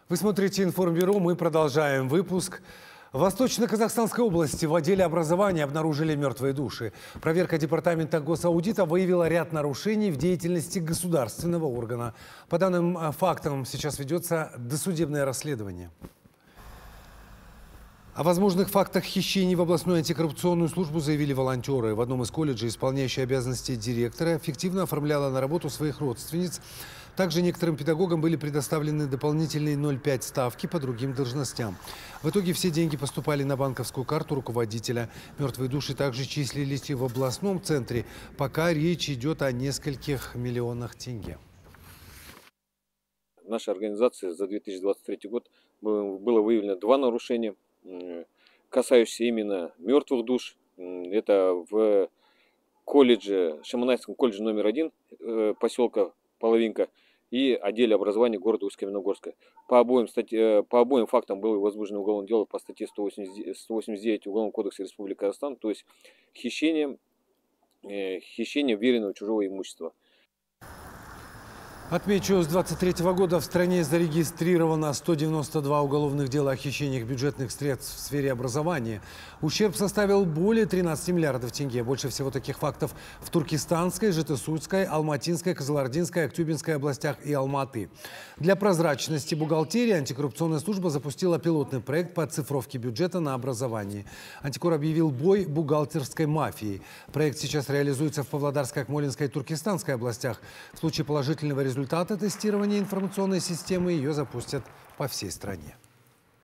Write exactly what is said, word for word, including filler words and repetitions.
Вы смотрите «Информбюро», мы продолжаем выпуск. В Восточно-Казахстанской области в отделе образования обнаружили мертвые души. Проверка департамента госаудита выявила ряд нарушений в деятельности государственного органа. По данным фактам сейчас ведется досудебное расследование. О возможных фактах хищений в областную антикоррупционную службу заявили волонтеры. В одном из колледжей исполняющая обязанности директора фиктивно оформляла на работу своих родственниц. Также некоторым педагогам были предоставлены дополнительные ноль целых пять десятых ставки по другим должностям. В итоге все деньги поступали на банковскую карту руководителя. Мертвые души также числились и в областном центре. Пока речь идет о нескольких миллионах тенге. В нашей организации за две тысячи двадцать третий год было выявлено два нарушения, касающиеся именно мертвых душ. Это в колледже, Шаманайском колледже номер один поселка Половинка и отделе образования города Усть-Каменогорска. По обоим, статье, по обоим фактам было возбуждено уголовное дело по статье сто восемьдесят девять Уголовного кодекса Республики Казахстан, то есть хищение, хищение веренного чужого имущества. Отмечу, с две тысячи двадцать третьего года в стране зарегистрировано сто девяносто два уголовных дела о хищениях бюджетных средств в сфере образования. Ущерб составил более тринадцати миллиардов тенге. Больше всего таких фактов в Туркестанской, Жетысуйской, Алматинской, Кызылординской, Актюбинской областях и Алматы. Для прозрачности бухгалтерии антикоррупционная служба запустила пилотный проект по оцифровке бюджета на образование. Антикор объявил бой бухгалтерской мафии. Проект сейчас реализуется в Павлодарской, Акмолинской и Туркестанской областях. В случае положительного результата Результаты тестирования информационной системы ее запустят по всей стране.